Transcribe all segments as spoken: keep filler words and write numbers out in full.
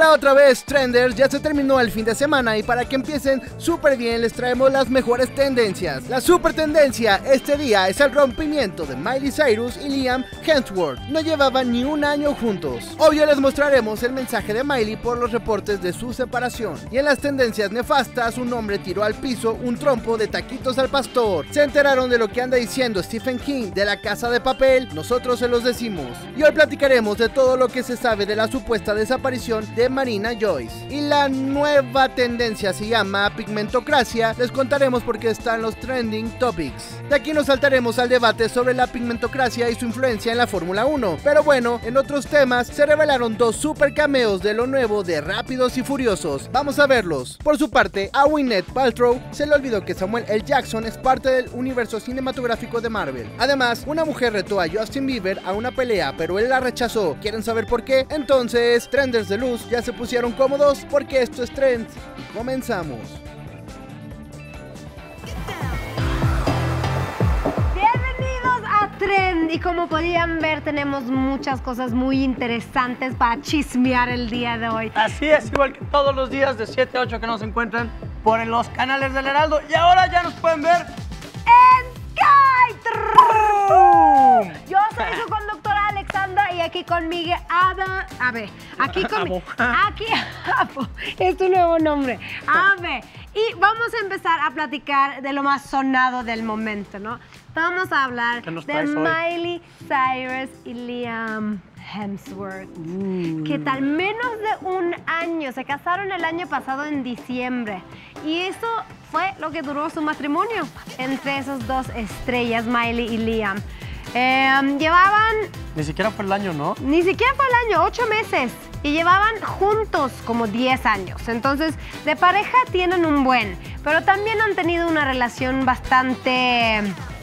Hola otra vez, Trenders, ya se terminó el fin de semana y para que empiecen súper bien les traemos las mejores tendencias. La super tendencia este día es el rompimiento de Miley Cyrus y Liam Hemsworth. No llevaban ni un año juntos. Obvio les mostraremos el mensaje de Miley por los reportes de su separación. Y en las tendencias nefastas, un hombre tiró al piso un trompo de taquitos al pastor. ¿Se enteraron de lo que anda diciendo Stephen King de La Casa de Papel? Nosotros se los decimos. Y hoy platicaremos de todo lo que se sabe de la supuesta desaparición de Marina Joyce. Y la nueva tendencia se llama pigmentocracia. Les contaremos por qué están los trending topics. De aquí nos saltaremos al debate sobre la pigmentocracia y su influencia en la Fórmula uno. Pero bueno, en otros temas se revelaron dos super cameos de lo nuevo de Rápidos y Furiosos. Vamos a verlos. Por su parte, a Gwyneth Paltrow se le olvidó que Samuel L. Jackson es parte del universo cinematográfico de Marvel. Además, una mujer retó a Justin Bieber a una pelea, pero él la rechazó. ¿Quieren saber por qué? Entonces, Trenders de luz, ya se pusieron cómodos porque esto es Trends y comenzamos. Bienvenidos a Trend y como podían ver tenemos muchas cosas muy interesantes para chismear el día de hoy. Así es, igual que todos los días de siete a ocho que nos encuentran por los canales del Heraldo y ahora ya nos pueden ver en Sky. ¡Boom! Yo soy su conductora Alexandra y aquí conmigo Ada, a ver, aquí conmigo, aquí, Abo, es tu nuevo nombre, Ave. Y vamos a empezar a platicar de lo más sonado del momento, ¿no? Vamos a hablar de Miley Cyrus y Liam Hemsworth, uh. que tal menos de un año, se casaron el año pasado en diciembre y eso fue lo que duró su matrimonio entre esos dos estrellas, Miley y Liam. Eh, llevaban... Ni siquiera fue el año, ¿no? Ni siquiera fue el año, ocho meses. Y llevaban juntos como diez años. Entonces, de pareja tienen un buen, pero también han tenido una relación bastante...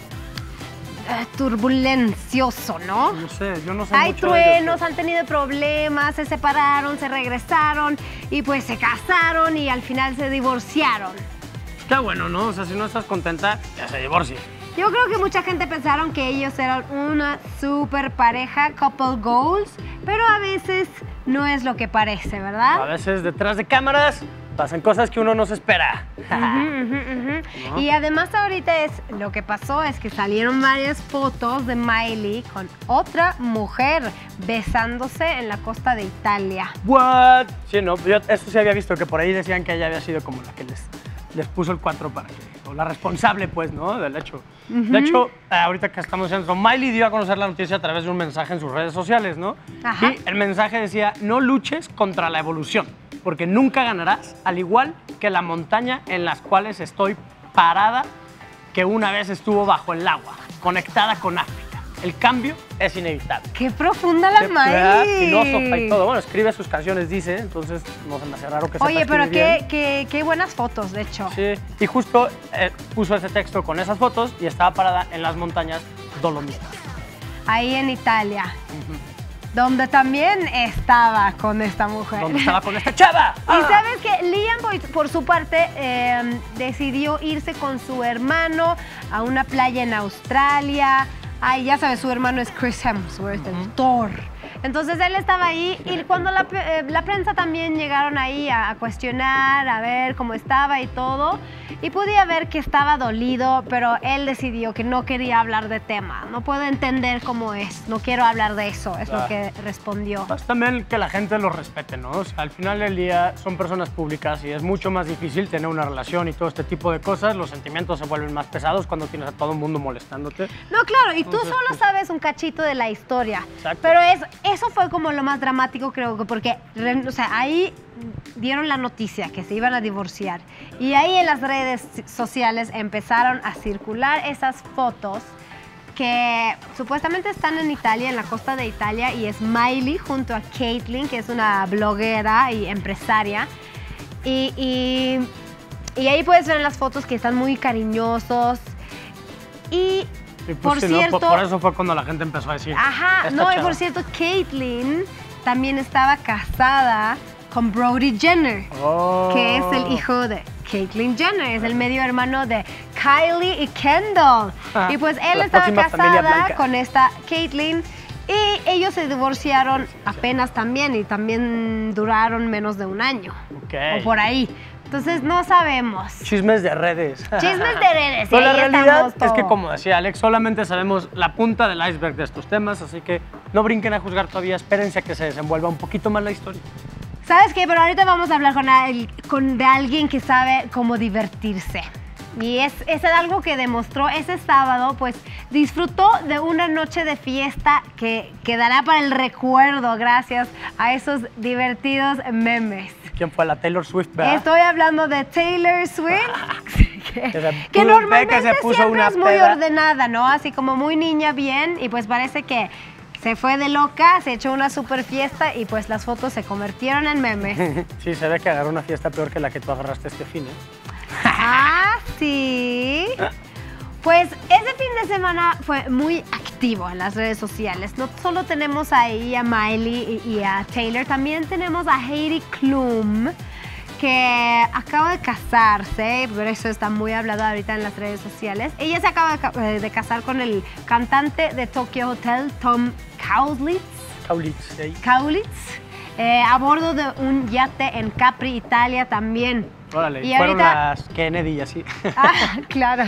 turbulencioso, ¿no? No sé, yo no sé Hay mucho truenos, de ellos. Han tenido problemas, se separaron, se regresaron y pues se casaron y al final se divorciaron. Está bueno, ¿no? O sea, si no estás contenta, ya se divorcie. Yo creo que mucha gente pensaron que ellos eran una super pareja, couple goals, pero a veces no es lo que parece, ¿verdad? A veces detrás de cámaras pasan cosas que uno no se espera. Uh -huh, uh -huh, uh -huh. ¿No? Y además ahorita es, lo que pasó es que salieron varias fotos de Miley con otra mujer besándose en la costa de Italia. What? Sí, no, yo eso sí había visto, que por ahí decían que ella había sido como la que les, les puso el cuatro para que, o la responsable, pues, ¿no? Del hecho. Uh -huh. De hecho, ahorita que estamos diciendo, Miley dio a conocer la noticia a través de un mensaje en sus redes sociales, ¿no? Ajá. Y el mensaje decía, no luches contra la evolución, porque nunca ganarás, al igual que la montaña en las cuales estoy parada, que una vez estuvo bajo el agua, conectada con África. El cambio es inevitable. ¡Qué profunda la Miley! Filósofa y todo. Bueno, escribe sus canciones, dice, entonces no se me hace raro que sepa Oye, pero escribir qué, qué, qué buenas fotos, de hecho. Sí, y justo eh, puso ese texto con esas fotos y estaba parada en las montañas Dolomitas. Ahí en Italia. Uh-huh. Donde también estaba con esta mujer. Donde estaba con esta chava. Y ah. sabes que Liam, por, por su parte, eh, decidió irse con su hermano a una playa en Australia. Ay, ya sabes, su hermano es Chris Hemsworth, uh-huh. el Thor. Entonces él estaba ahí y cuando la, eh, la prensa también llegaron ahí a, a cuestionar, a ver cómo estaba y todo, y podía ver que estaba dolido, pero él decidió que no quería hablar de tema. No puedo entender cómo es, no quiero hablar de eso, es claro. lo que respondió. Pues también que la gente los respete, ¿no? O sea, al final del día son personas públicas y es mucho más difícil tener una relación y todo este tipo de cosas. Los sentimientos se vuelven más pesados cuando tienes a todo el mundo molestándote. No, claro, y tú Entonces, solo pues... sabes un cachito de la historia. Exacto. Pero es... Eso fue como lo más dramático, creo que, porque o sea, ahí dieron la noticia que se iban a divorciar y ahí en las redes sociales empezaron a circular esas fotos que supuestamente están en Italia, en la costa de Italia, y es Miley junto a Caitlyn, que es una bloguera y empresaria, y, y, y ahí puedes ver en las fotos que están muy cariñosos y... Y pues por sí, cierto, ¿no? por, por eso fue cuando la gente empezó a decir. Ajá, no, chava. Y por cierto, Caitlyn también estaba casada con Brody Jenner, oh. que es el hijo de Caitlyn Jenner, es el medio hermano de Kylie y Kendall. Ah, y pues él estaba casada con esta Caitlyn Y ellos se divorciaron apenas también y también duraron menos de un año. Okay. O por ahí. Entonces no sabemos. Chismes de redes. Chismes de redes. Pero la realidad es todo. que, como decía Alex, solamente sabemos la punta del iceberg de estos temas, así que no brinquen a juzgar todavía, espérense a que se desenvuelva un poquito más la historia. ¿Sabes qué? Pero ahorita vamos a hablar con, el, con de alguien que sabe cómo divertirse. Y es, es algo que demostró ese sábado, pues disfrutó de una noche de fiesta que quedará para el recuerdo gracias a esos divertidos memes. ¿Quién fue? La Taylor Swift, ¿verdad? Estoy hablando de Taylor Swift, que, que, se, que normalmente que se puso siempre una es muy peda. ordenada, ¿no? Así como muy niña bien, y pues parece que se fue de loca, se echó una super fiesta y pues las fotos se convirtieron en memes. Sí, se ve que agarró una fiesta peor que la que tú agarraste este fin, ¿eh? Ah, sí. Pues ese fin de semana fue muy activo en las redes sociales. No solo tenemos ahí a Miley y, y a Taylor, también tenemos a Heidi Klum, que acaba de casarse, por eso está muy hablada ahorita en las redes sociales. Ella se acaba de, de casar con el cantante de Tokyo Hotel, Tom Kaulitz. Kaulitz, ¿sí? Kaulitz, eh, a bordo de un yate en Capri, Italia también. Órale, y fueron ahorita, las Kennedy y así. Ah, claro.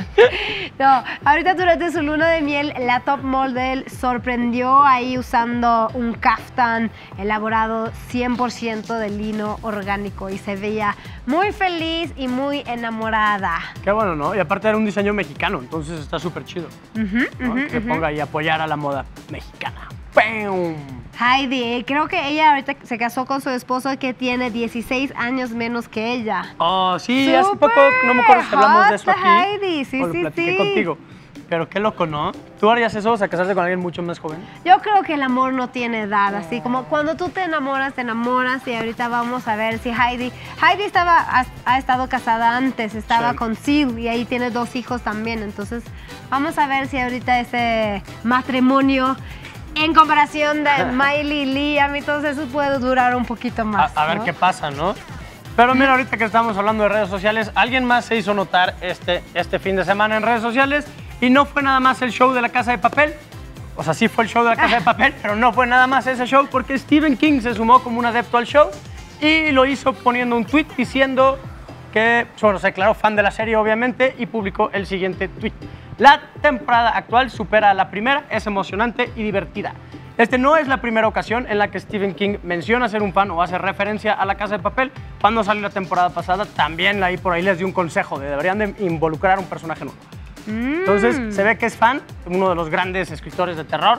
No, ahorita durante su luna de miel, la top model sorprendió ahí usando un kaftan elaborado cien por ciento de lino orgánico y se veía muy feliz y muy enamorada. Qué bueno, ¿no? Y aparte era un diseño mexicano, entonces está súper chido. Uh-huh, ¿no? uh-huh, Que se uh-huh. ponga ahí a apoyar a la moda mexicana. ¡Pum! Heidi, creo que ella ahorita se casó con su esposo que tiene dieciséis años menos que ella. Oh, sí, ¡Súper! hace poco, no me acuerdo si hablamos de eso Hot, aquí. Heidi, sí, o lo sí, platiqué sí. contigo. Pero qué loco, ¿no? ¿Tú harías eso, o sea, casarse con alguien mucho más joven? Yo creo que el amor no tiene edad, así como cuando tú te enamoras, te enamoras y ahorita vamos a ver si Heidi... Heidi estaba, ha, ha estado casada antes, estaba Sí. con Seal y ahí tiene dos hijos también, entonces vamos a ver si ahorita ese matrimonio en comparación de Miley y Liam y todo eso puede durar un poquito más. A, a ver ¿no? qué pasa, ¿no? Pero mira, ahorita que estamos hablando de redes sociales, alguien más se hizo notar este, este fin de semana en redes sociales y no fue nada más el show de La Casa de Papel. O sea, sí fue el show de La Casa de Papel, pero no fue nada más ese show porque Stephen King se sumó como un adepto al show y lo hizo poniendo un tweet diciendo que, bueno, se declaró fan de la serie obviamente y publicó el siguiente tweet. La temporada actual supera a la primera, es emocionante y divertida. Este no es la primera ocasión en la que Stephen King menciona ser un fan o hace referencia a La Casa de Papel. Cuando salió la temporada pasada, también ahí por ahí les dio un consejo de deberían de involucrar a un personaje nuevo. Mm. Entonces, se ve que es fan, uno de los grandes escritores de terror.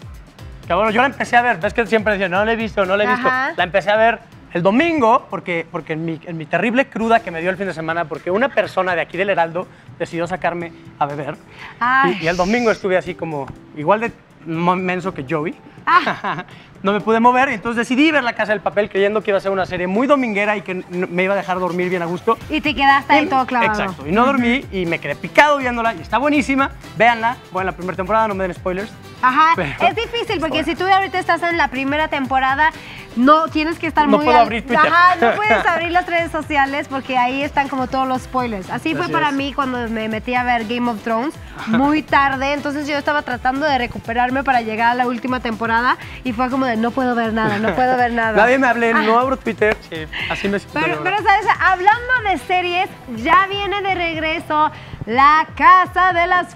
Que bueno, yo la empecé a ver, ves que siempre decía, no la he visto, no la he visto. Ajá. La empecé a ver el domingo, porque, porque en, mi, en mi terrible cruda que me dio el fin de semana, porque una persona de aquí del Heraldo decidió sacarme a beber. Ay. Y, y el domingo estuve así como, igual de menso que Joey. Ah. No me pude mover, y entonces decidí ver La Casa del Papel creyendo que iba a ser una serie muy dominguera y que me iba a dejar dormir bien a gusto. Y te quedaste ahí todo clavado. Exacto, y no dormí y me quedé picado viéndola y está buenísima. Véanla, voy en la primera temporada, no me den spoilers. Ajá, Pero- es difícil porque si tú ahorita estás en la primera temporada, no tienes que estar No muy... puedo al- abrir Twitter. Ajá, no puedes abrir las redes sociales porque ahí están como todos los spoilers. Así fue Así para es. mí cuando me metí a ver Game of Thrones muy tarde, entonces yo estaba tratando de recuperarme para llegar a la última temporada y fue como de no puedo ver nada, no puedo ver nada. Nadie me hable, no abro Twitter. Sí, así me siento. Pero, yo pero, ahora. ¿sabes? Hablando de series, ya viene de regreso La Casa de las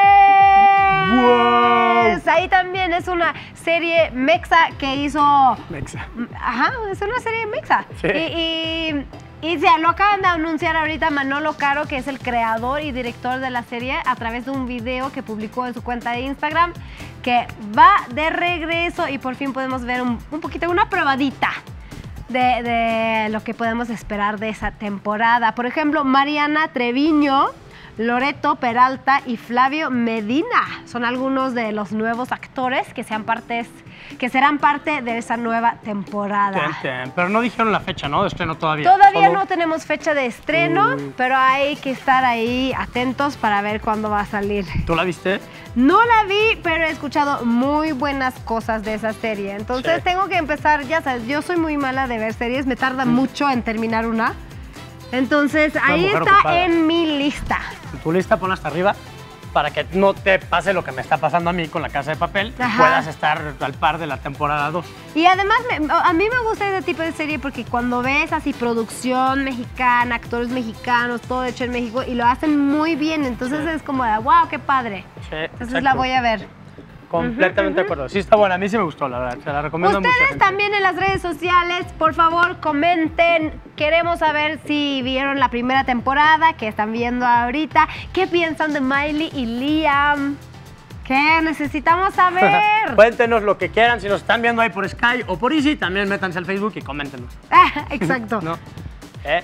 Flores. ¡Wow! Ahí también es una serie mexa que hizo... Mexa. Ajá, es una serie mexa. Sí. Y, y, y se lo acaban de anunciar ahorita Manolo Caro, que es el creador y director de la serie, a través de un video que publicó en su cuenta de Instagram, que va de regreso y por fin podemos ver un, un poquito, una probadita de, de lo que podemos esperar de esa temporada. Por ejemplo, Mariana Treviño, Loreto Peralta y Flavio Medina son algunos de los nuevos actores que sean partes, que serán parte de esa nueva temporada. Ten, ten. Pero no dijeron la fecha, ¿no? De estreno todavía. Todavía Solo- no tenemos fecha de estreno, Mm. pero hay que estar ahí atentos para ver cuándo va a salir. ¿Tú la viste? No la vi, pero he escuchado muy buenas cosas de esa serie. Entonces Sí. tengo que empezar, ya sabes, yo soy muy mala de ver series, me tarda mucho en terminar una. Entonces ahí mujer está ocupada. en mi lista. ¿Tu lista pon hasta arriba? para que no te pase lo que me está pasando a mí con La Casa de Papel, y Ajá. puedas estar al par de la temporada dos. Y además, me- a mí me gusta ese tipo de serie porque cuando ves así producción mexicana, actores mexicanos, todo hecho en México, y lo hacen muy bien, entonces Sí. es como, de, wow, qué padre. Sí, Entonces exacto. la voy a ver. Completamente de acuerdo. Sí está buena, a mí sí me gustó, la verdad. Se la recomiendo a mucha Ustedes gente. también en las redes sociales, por favor, comenten. Queremos saber si vieron la primera temporada, que están viendo ahorita. ¿Qué piensan de Miley y Liam? ¿Qué necesitamos saber? Cuéntenos lo que quieran, si nos están viendo ahí por Sky o por Easy, también métanse al Facebook y coméntenos. Ah, exacto. ¿No? ¿Eh?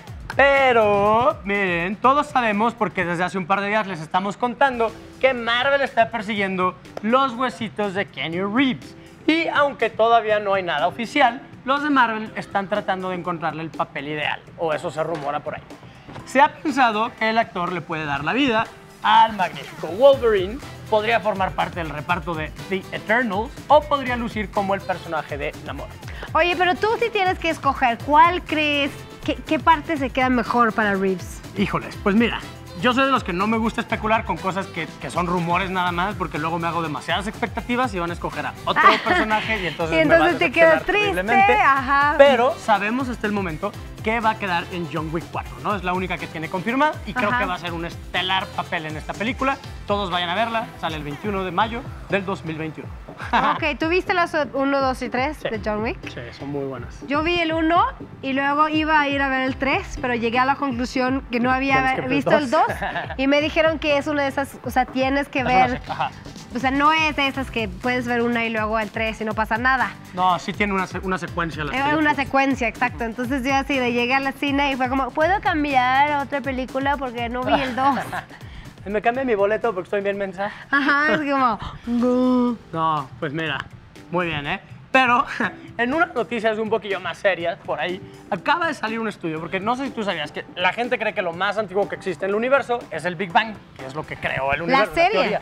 Pero, miren, todos sabemos, porque desde hace un par de días les estamos contando, que Marvel está persiguiendo los huesitos de Keanu Reeves. Y aunque todavía no hay nada oficial, los de Marvel están tratando de encontrarle el papel ideal, o eso se rumora por ahí. Se ha pensado que el actor le puede dar la vida al magnífico Wolverine, podría formar parte del reparto de The Eternals, o podría lucir como el personaje de Namor. Oye, pero tú sí tienes que escoger cuál crees, qué, qué parte se queda mejor para Reeves. Híjoles, pues mira, yo soy de los que no me gusta especular con cosas que, que son rumores nada más, porque luego me hago demasiadas expectativas y van a escoger a otro personaje y entonces, Y entonces me va a te quedas decepcionar triste, terriblemente. ajá. Pero sabemos hasta el momento que va a quedar en John Wick cuatro, ¿no? Es la única que tiene confirmada y creo Ajá. que va a ser un estelar papel en esta película. Todos vayan a verla, sale el veintiuno de mayo del dos mil veintiuno. Ok, ¿tú viste las uno, dos y tres Sí. de John Wick? Sí, son muy buenas. Yo vi el uno y luego iba a ir a ver el tres, pero llegué a la conclusión que no había Tienes que ver el visto el dos. dos y me dijeron que es una de esas, o sea, tienes que Es una ver, sec- Ajá. o sea, no es de esas que puedes ver una y luego el tres y no pasa nada. No, sí tiene una, se- una secuencia. las Es una películas. secuencia, exacto. Entonces yo así de llegué a la cine y fue como, ¿puedo cambiar a otra película porque no vi el dos? Me cambié mi boleto porque estoy bien mensa. Ajá, es como, "No". No, pues mira, muy bien, ¿eh? Pero en unas noticias un poquillo más serias, por ahí, acaba de salir un estudio, porque no sé si tú sabías que la gente cree que lo más antiguo que existe en el universo es el Big Bang, que es lo que creó el La universo. serie. teoría.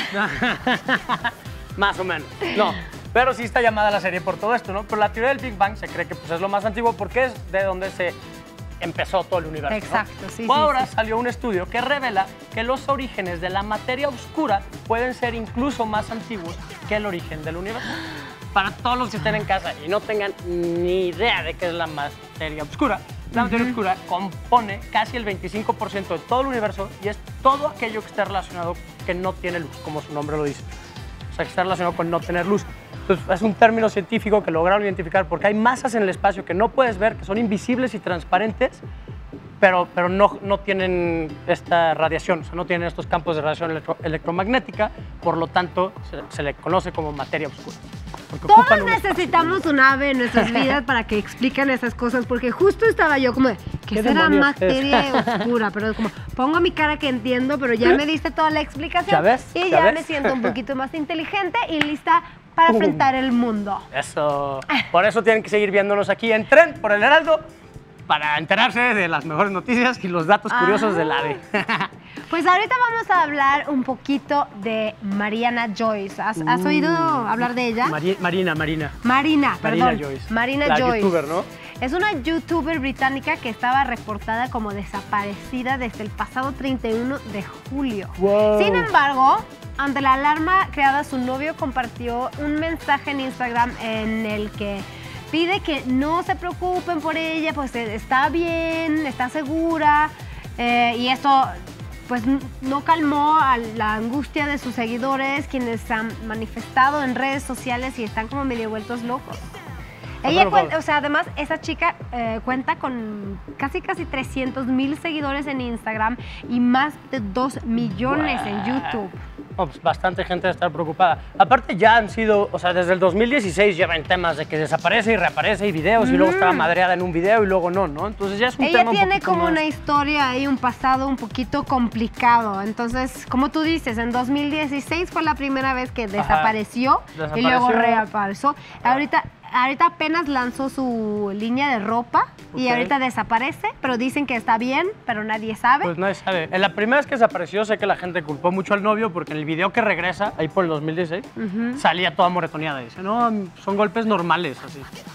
Ah, Más o menos. No, pero sí está llamada la serie por todo esto, ¿no? Pero la teoría del Big Bang se cree que pues, es lo más antiguo porque es de donde se empezó todo el universo. ¿no? Exacto, sí, sí, Ahora sí. salió un estudio que revela que los orígenes de la materia oscura pueden ser incluso más antiguos que el origen del universo. Para todos los que estén en casa y no tengan ni idea de qué es la materia oscura, la materia oscura compone casi el veinticinco por ciento de todo el universo y es todo aquello que está relacionado que no tiene luz, como su nombre lo dice. O sea, que está relacionado con no tener luz. Entonces, es un término científico que lograron identificar porque hay masas en el espacio que no puedes ver, que son invisibles y transparentes, pero, pero no, no tienen esta radiación, o sea, no tienen estos campos de radiación electro- electromagnética, por lo tanto, se, se le conoce como materia oscura. Porque todos ocupan un espacio. necesitamos un ave en nuestras vidas para que expliquen esas cosas, porque justo estaba yo como, de, ¿qué ¿Qué será demonios materia es? oscura? Pero como, pongo mi cara que entiendo, pero ya me diste toda la explicación. ¿Ya ves? Y ¿Ya ya ves? me siento un poquito más inteligente y lista para Uh. enfrentar el mundo. Eso. Por eso tienen que seguir viéndonos aquí en Tren por el Heraldo para enterarse de las mejores noticias y los datos curiosos Ah. del AVE. Pues ahorita vamos a hablar un poquito de Mariana Joyce. ¿Has, has Uh. oído hablar de ella? Mari- Marina, Marina. Marina, Marina perdón. Joyce. Marina La Joyce. youtuber, ¿no? Es una youtuber británica que estaba reportada como desaparecida desde el pasado treinta y uno de julio. Wow. Sin embargo, ante la alarma creada, su novio compartió un mensaje en Instagram en el que pide que no se preocupen por ella, pues eh, está bien, está segura, eh, y esto pues n- no calmó a la angustia de sus seguidores, quienes han manifestado en redes sociales y están como medio vueltos locos. Ella Pero, cuenta, pero- o sea, además esa chica eh, cuenta con casi casi trescientos mil seguidores en Instagram y más de dos millones en YouTube. No, pues bastante gente debe estar preocupada. Aparte ya han sido, o sea, desde el dos mil dieciséis llevan temas de que desaparece y reaparece y videos y luego estaba madreada en un video y luego no, ¿no? Entonces ya es un Ella tema un tiene poquito como más- una historia y un pasado un poquito complicado. Entonces, como tú dices, en dos mil dieciséis fue la primera vez que desapareció, y Desapareció. luego reapareció. Ahorita, ahorita apenas lanzó su línea de ropa y Ok. ahorita desaparece, pero dicen que está bien, pero nadie sabe. Pues nadie sabe. En la primera vez que desapareció sé que la gente culpó mucho al novio porque en el video que regresa, ahí por el dos mil dieciséis, salía toda moretoneada. Dice, no, son golpes normales, así.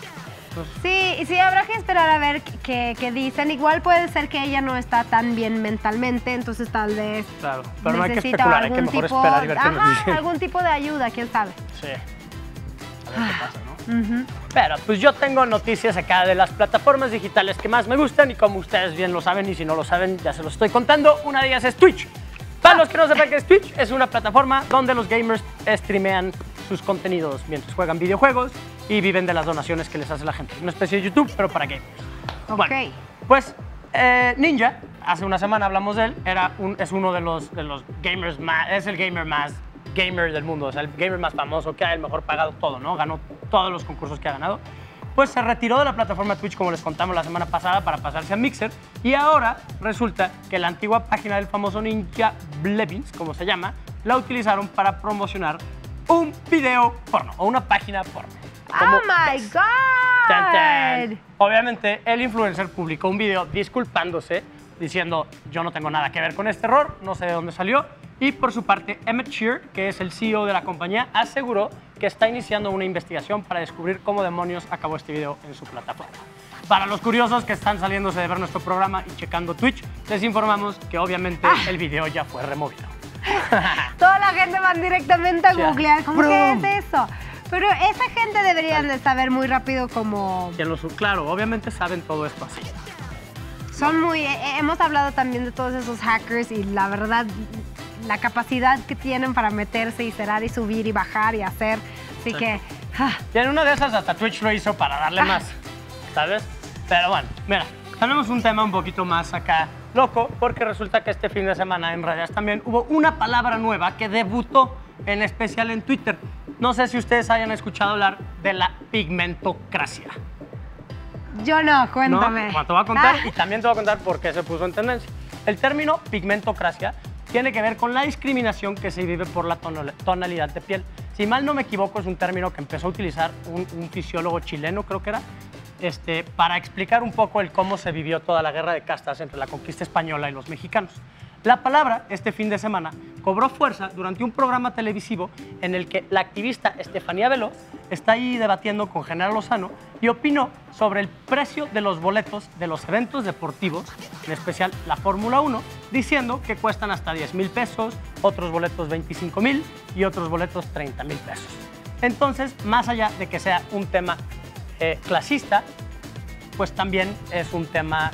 Pues, Sí, y sí, habrá que esperar a ver qué, qué dicen. Igual puede ser que ella no está tan bien mentalmente, entonces tal vez claro, pero no hay que necesita especular, hay que algún mejor tipo, esperar y ver qué nos ajá, dicen. algún tipo de ayuda, quién sabe. Sí, a ver qué pasa, ¿no? Ujú. Pero pues yo tengo noticias acá de las plataformas digitales que más me gustan y como ustedes bien lo saben y si no lo saben ya se los estoy contando, una de ellas es Twitch. Para los que no sepan qué es Twitch, es una plataforma donde los gamers streamean sus contenidos mientras juegan videojuegos y viven de las donaciones que les hace la gente. Una especie de YouTube, pero para gamers. Ok. Bueno, pues eh, Ninja, hace una semana hablamos de él, era un, es uno de los, de los gamers más, es el gamer más gamer del mundo, o sea, el gamer más famoso que hay, el mejor pagado, todo, ¿no? Ganó todos los concursos que ha ganado. Pues se retiró de la plataforma Twitch, como les contamos la semana pasada, para pasarse a Mixer. Y ahora resulta que la antigua página del famoso Ninja Blevins, como se llama, la utilizaron para promocionar un video porno o una página porno. Como ¡Oh, my ves. God! Tan, tan. Obviamente, el influencer publicó un video disculpándose, diciendo, yo no tengo nada que ver con este error, no sé de dónde salió. Y por su parte, Emmett Shear, que es el C E O de la compañía, aseguró que está iniciando una investigación para descubrir cómo demonios acabó este video en su plataforma. Para los curiosos que están saliéndose de ver nuestro programa y checando Twitch, les informamos que obviamente Ah. el video ya fue removido. Toda la gente va directamente a Ya. googlear, ¿cómo Brum. que es eso? Pero esa gente deberían de saber muy rápido cómo... Que los- claro, obviamente saben todo esto así. Son muy... eh, hemos hablado también de todos esos hackers y la verdad, la capacidad que tienen para meterse y cerrar y subir y bajar y hacer. Así que... ah, Y en una de esas hasta Twitch lo hizo para darle más, ¿sabes? Pero bueno, mira, tenemos un tema un poquito más acá loco, porque resulta que este fin de semana en redes también hubo una palabra nueva que debutó, en especial en Twitter. No sé si ustedes hayan escuchado hablar de la pigmentocracia. yo no, cuéntame. ¿No? Bueno, te voy a contar Ah, y también te voy a contar por qué se puso en tendencia. El término pigmentocracia tiene que ver con la discriminación que se vive por la tonal- tonalidad de piel. Si mal no me equivoco, es un término que empezó a utilizar un, un fisiólogo chileno, creo que era, este, para explicar un poco el cómo se vivió toda la guerra de castas entre la conquista española y los mexicanos. La palabra, este fin de semana, cobró fuerza durante un programa televisivo en el que la activista Estefanía Veloz está ahí debatiendo con Genaro Lozano y opinó sobre el precio de los boletos de los eventos deportivos, en especial la Fórmula uno, diciendo que cuestan hasta diez mil pesos, otros boletos veinticinco mil y otros boletos treinta mil pesos. Entonces, más allá de que sea un tema eh, clasista, pues también es un tema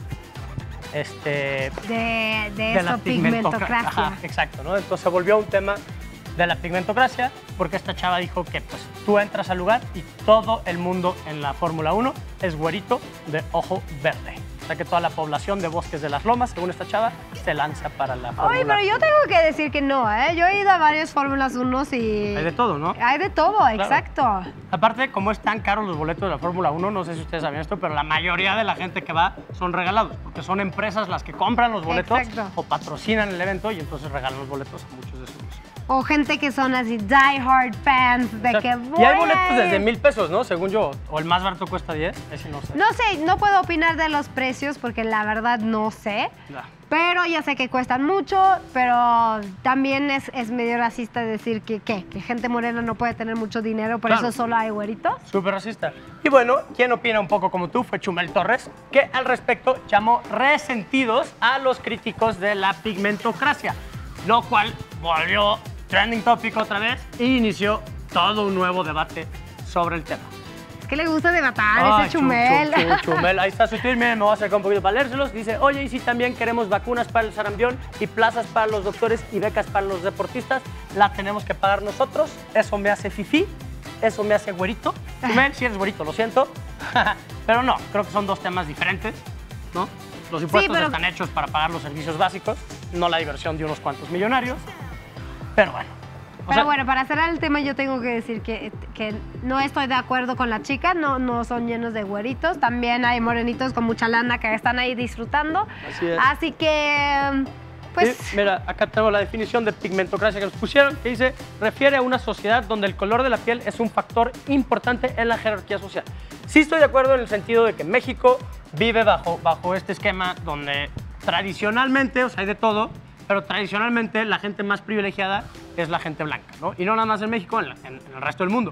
este, de, de, de eso, la pigmentocracia. Ajá, exacto, ¿no? Entonces se volvió un tema de la pigmentocracia porque esta chava dijo que pues tú entras al lugar y todo el mundo en la Fórmula uno es güerito de ojo verde. O sea que toda la población de Bosques de las Lomas, según esta chava, se lanza para la Fórmula Oye, pero yo tengo que decir que no, ¿eh? Yo he ido a varios Fórmulas uno y... Hay de todo, ¿no? Hay de todo, exacto. Aparte, como es tan caro los boletos de la Fórmula uno, no sé si ustedes saben esto, pero la mayoría de la gente que va son regalados, porque son empresas las que compran los boletos Exacto. o patrocinan el evento y entonces regalan los boletos a muchos de sus... O gente que son así die hard fans de O sea, que voy y hay a boletos ir. desde mil pesos, ¿no? Según yo, o el más barato cuesta diez, ese no sé. No sé, no puedo opinar de los precios porque la verdad no sé. Ya. Pero ya sé que cuestan mucho, pero también es, es medio racista decir que, ¿qué? que gente morena no puede tener mucho dinero, por Claro. eso solo hay güeritos. Súper racista. Y bueno, quien opina un poco como tú fue Chumel Torres, que al respecto llamó resentidos a los críticos de la pigmentocracia, lo cual volvió trending topic otra vez e inició todo un nuevo debate sobre el tema. Es que le gusta debatar Ay, ese Chu- chumel. Chu- Chu- Chumel, ahí está su tweet, miren, me voy a acercar un poquito para leérselos. Dice, oye, y si también queremos vacunas para el sarampión y plazas para los doctores y becas para los deportistas, la tenemos que pagar nosotros. Eso me hace fifí, eso me hace güerito. Chumel, si eres güerito, lo siento. Pero no, creo que son dos temas diferentes, ¿no? Los impuestos pero- están hechos para pagar los servicios básicos, no la diversión de unos cuantos millonarios. Pero bueno. o Pero sea, bueno, para cerrar el tema yo tengo que decir que, que no estoy de acuerdo con la chica, no, no son llenos de güeritos, también hay morenitos con mucha lana que están ahí disfrutando. Así es. Así que, pues... Sí, mira, acá tengo la definición de pigmentocracia que nos pusieron, que dice, refiere a una sociedad donde el color de la piel es un factor importante en la jerarquía social. Sí estoy de acuerdo en el sentido de que México vive bajo, bajo este esquema donde tradicionalmente, o sea, hay de todo, pero tradicionalmente la gente más privilegiada es la gente blanca, ¿no? Y no nada más en México, en, la- en- en el resto del mundo.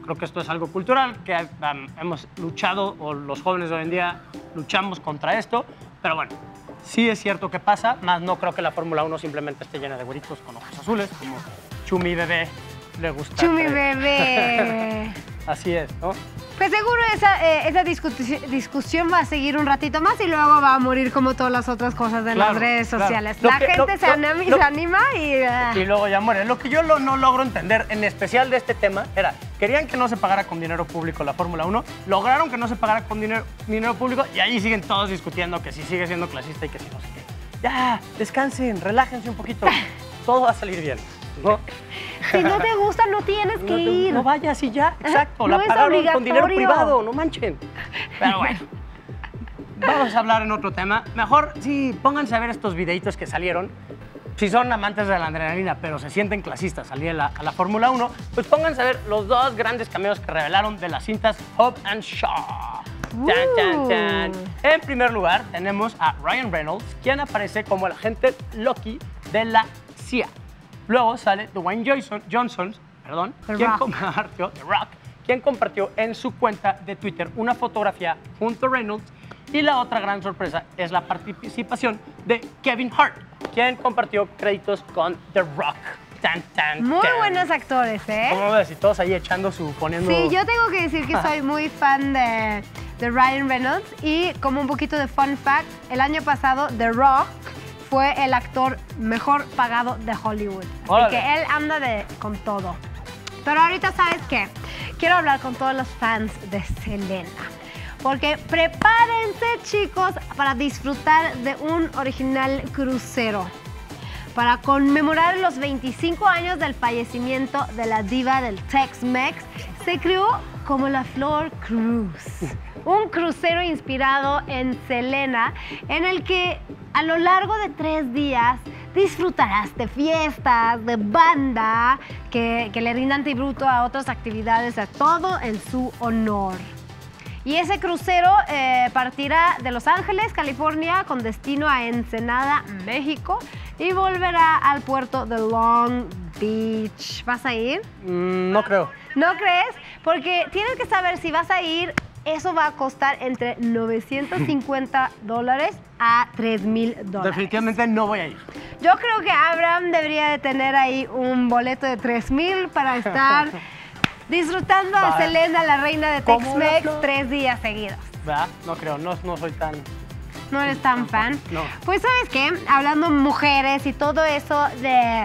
creo que esto es algo cultural, que um, hemos luchado, o los jóvenes de hoy en día luchamos contra esto, pero bueno, sí es cierto que pasa, más no creo que la Fórmula uno simplemente esté llena de güeritos con ojos azules, como Chumi Bebé le gusta. Chumi Bebé. Así es, ¿no? Pues seguro esa, eh, esa discusi discusión va a seguir un ratito más y luego va a morir como todas las otras cosas de claro, las redes claro. sociales. Lo La que, gente lo, se, lo, anima, lo, se anima y... Uh. Y luego ya muere. Lo que yo lo, no logro entender, en especial de este tema, era, querían que no se pagara con dinero público la Fórmula uno, lograron que no se pagara con dinero, dinero público y ahí siguen todos discutiendo que si sigue siendo clasista y que si no sé qué. Ya, descansen, relájense un poquito, todo va a salir bien, ¿no? Si no te gusta, no tienes que no te, ir. No vayas y ya, exacto. No la es pagaron con dinero obligatorio. privado, no manchen. Pero bueno, vamos a hablar en otro tema. Mejor, sí, pónganse a ver estos videitos que salieron. Si son amantes de la adrenalina, pero se sienten clasistas al ir a la, a la Fórmula uno, pues pónganse a ver los dos grandes cameos que revelaron de las cintas Hobbs and Shaw. Chan, chan, chan. En primer lugar, tenemos a Ryan Reynolds, quien aparece como el agente Loki de la C I A. Luego sale Dwayne Johnson, Johnson perdón, The quien Rock. compartió, The Rock, quien compartió en su cuenta de Twitter una fotografía junto a Reynolds. Y la otra gran sorpresa es la participación de Kevin Hart, quien compartió créditos con The Rock. Tan, tan, Muy tan. buenos actores, ¿eh? ¿Cómo ves? Y todos ahí echando su, poniendo... Sí, yo tengo que decir que soy muy fan de, de Ryan Reynolds y como un poquito de fun fact, el año pasado The Rock fue el actor mejor pagado de Hollywood. Así Órale. que él anda de, con todo. Pero ahorita, ¿sabes qué? Quiero hablar con todos los fans de Selena. Porque prepárense, chicos, para disfrutar de un original crucero. Para conmemorar los veinticinco años del fallecimiento de la diva del Tex-Mex, se creó como la Flor Cruise, un crucero inspirado en Selena, en el que a lo largo de tres días disfrutarás de fiestas, de banda, que, que le rindan tributo a otras actividades, a todo en su honor. Y ese crucero eh, partirá de Los Ángeles, California, con destino a Ensenada, México, y volverá al puerto de Long Beach. ¿Vas a ir? Mm, no creo. ¿No crees? Porque tienes que saber si vas a ir, eso va a costar entre novecientos cincuenta dólares a tres mil dólares. Definitivamente no voy a ir. Yo creo que Abraham debería de tener ahí un boleto de tres mil para estar disfrutando a Vale. Selena, la reina de ¿Cómo la Tex-Mex, flor? tres días seguidos. ¿Verdad? No creo, no, no soy tan... ¿No eres tan fan? No. Pues, ¿sabes qué? Hablando mujeres y todo eso de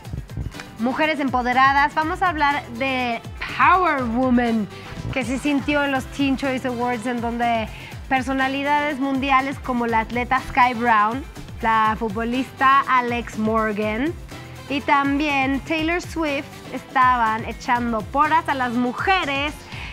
mujeres empoderadas, vamos a hablar de Power Woman, que se sintió en los Teen Choice Awards, en donde personalidades mundiales como la atleta Sky Brown, la futbolista Alex Morgan y también Taylor Swift estaban echando porras a las mujeres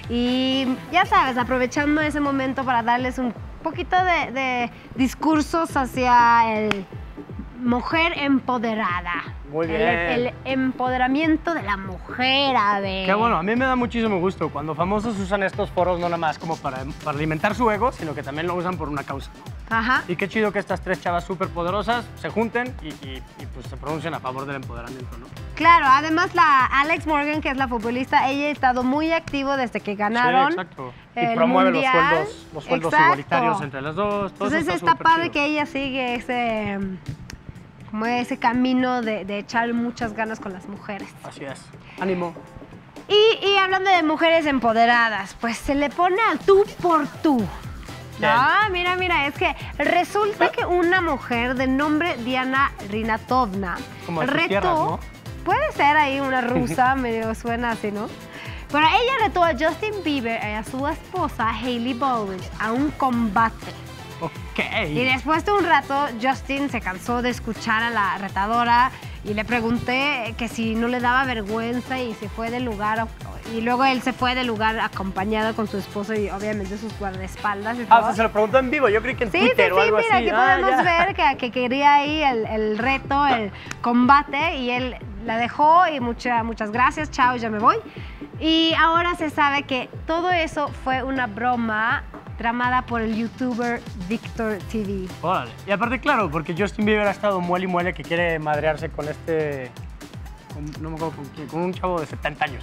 y, ya sabes, aprovechando ese momento para darles un poquito de, de discursos hacia el mujer empoderada. Muy bien. El, el empoderamiento de la mujer, a ver. Qué bueno, a mí me da muchísimo gusto cuando famosos usan estos foros no nada más como para, para alimentar su ego, sino que también lo usan por una causa. Ajá. Y qué chido que estas tres chavas súper poderosas se junten y, y, y pues se pronuncien a favor del empoderamiento, ¿no? Claro, además la Alex Morgan, que es la futbolista, ella ha estado muy activo desde que ganaron. Sí, exacto. Y el promueve mundial. los sueldos, los sueldos Exacto. igualitarios entre las dos. Todo Entonces eso está, súper padre chido. que ella sigue ese, como ese camino de, de echar muchas ganas con las mujeres. Así es. Ánimo. Y, y hablando de mujeres empoderadas, pues se le pone al tú por tú. ¿Quién? No, mira, mira, es que resulta que una mujer de nombre Diana Rinatovna Como de sus retó, tierras, ¿no? puede ser ahí una rusa, medio suena así, ¿no? Pero ella retó a Justin Bieber y a su esposa Hailey Baldwin a un combate. Ok. Y después de un rato, Justin se cansó de escuchar a la retadora y le pregunté que si no le daba vergüenza y se fue del lugar. Y luego él se fue del lugar acompañado con su esposo y obviamente sus guardaespaldas y Ah, todo. pues se lo preguntó en vivo, yo creí que en Sí, sí, Twitter sí, o algo mira, así. aquí Ah, podemos ya. ver que, que quería ahí el, el reto, el combate, y él la dejó y mucha, muchas gracias, chao, ya me voy. Y ahora se sabe que todo eso fue una broma tramada por el youtuber Victor T V. Órale. Y aparte, claro, porque Justin Bieber ha estado muele y muele que quiere madrearse con este... con- no me acuerdo con quién, con un chavo de setenta años.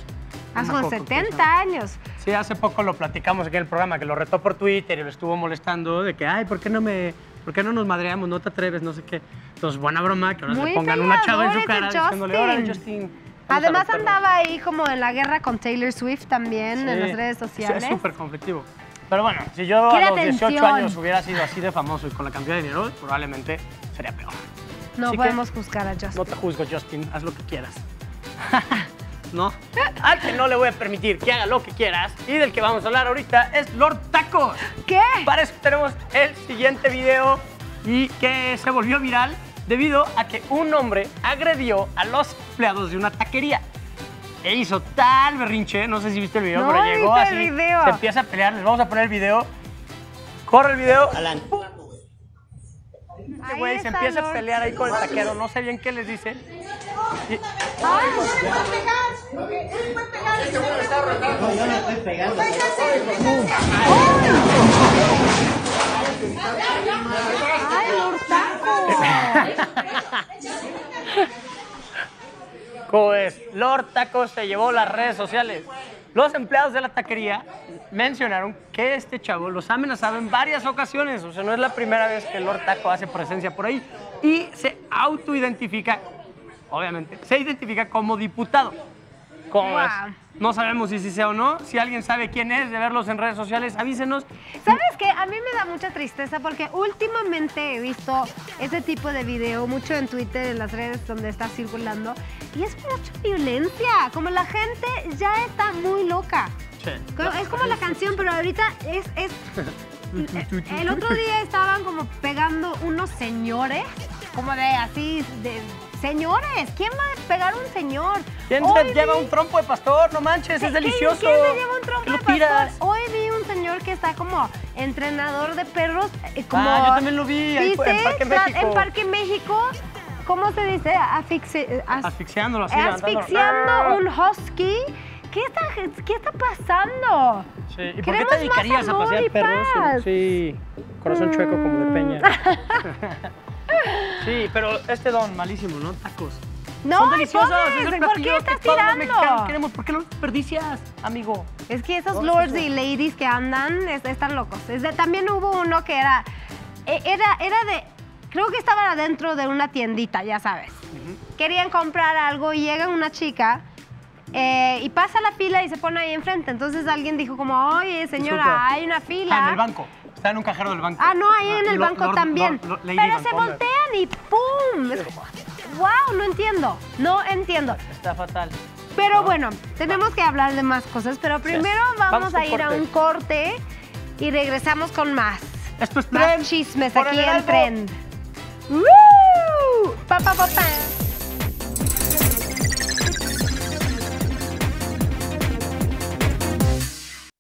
Hace me unos acuerdo con quién se setenta años. Sí, hace poco lo platicamos aquí en el programa, que lo retó por Twitter y lo estuvo molestando de que, ay, ¿por qué no me, por qué no nos madreamos? No te atreves, no sé qué. Entonces, buena broma, que ahora Muy le pongan una chava en su peleador ese cara diciéndole, Justin. órale, Justin. vamos a Además romperlo". andaba ahí como en la guerra con Taylor Swift también Sí, en las redes sí, sociales. es súper conflictivo. Pero bueno, si yo a Quiere los dieciocho atención. años hubiera sido así de famoso y con la cantidad de dinero, probablemente sería peor. No Así que podemos juzgar a Justin. No te juzgo, Justin, haz lo que quieras. ¿No? Al que no le voy a permitir que haga lo que quieras y del que vamos a hablar ahorita es Lord Tacos. ¿Qué? Para eso tenemos el siguiente video y que se volvió viral debido a que un hombre agredió a los empleados de una taquería. E hizo tal berrinche, no sé si viste el video, No pero he llegó visto así, el video. se empieza a pelear, les vamos a poner el video. Corre el video. Este Ahí güey se está empieza a Lord. pelear ahí con el taquero, no sé bien qué les dice. Y- ¡Ay, Lord Taco! ¿Cómo ves? Lord Tacos se llevó las redes sociales. Los empleados de la taquería mencionaron que este chavo los ha amenazado en varias ocasiones. O sea, no es la primera vez que Lord Taco hace presencia por ahí. Y se autoidentifica, obviamente, se identifica como diputado. ¿Cómo ves? Wow. No sabemos si sí sea o no. Si alguien sabe quién es, de verlos en redes sociales, avísenos. ¿Sabes qué? A mí me da mucha tristeza porque últimamente he visto ese tipo de video mucho en Twitter, en las redes donde está circulando, y es mucha violencia. Como la gente ya está muy loca. Sí. Como- Es como la canción, pero ahorita es... es el otro día estaban como pegando unos señores, como de así, de... Señores, ¿quién va a pegar a un señor? ¿Quién Hoy se lleva vi- un trompo de pastor? No manches, es ¿Quién- delicioso. ¿Quién se lleva un trompo ¿Qué lo de pastor? tiras? Hoy vi un señor que está como entrenador de perros. eh, Como, Ah, yo también lo vi ahí ¿viste? en Parque Tra- México. En Parque México. ¿Cómo se dice? Afixi- eh, as- Asfixiándolo así, levantándolo. asfixiando un husky. ¿Qué está, ¿Qué está pasando? Sí, ¿y por qué Queremos te más dedicarías a amor pasear y perros? paz. Sí, corazón chueco como de peña. Sí, pero este don, malísimo, ¿no? Tacos. No, Son deliciosos, pobres, es el ¿por platillo qué estás que todos los tirando? mexicanos queremos. ¿Por qué no lo desperdicias, amigo? Es que esos No, lords sí, sí. y ladies que andan es- están locos. Es de- también hubo uno que era, e- era, era de, creo que estaban adentro de una tiendita, ya sabes. Querían comprar algo y llega una chica eh, y pasa la fila y se pone ahí enfrente. Entonces alguien dijo como, oye señora, Disculpa. hay una fila. Ah, en el banco. Está en un cajero del banco. Ah, no, ahí en el Lo- banco Lord- también. Lord- Lord- Lady Pero se Vancomer. voltean y ¡pum! Es como, wow, no entiendo, no entiendo. Está fatal. Pero ¿no? bueno, tenemos que hablar de más cosas, pero primero vamos, Vamos a con ir a corte. un corte y regresamos con más. Esto es Más Trend chismes por aquí el en Heraldo. Trend. ¡Woo! Pa, pa, pa, pa.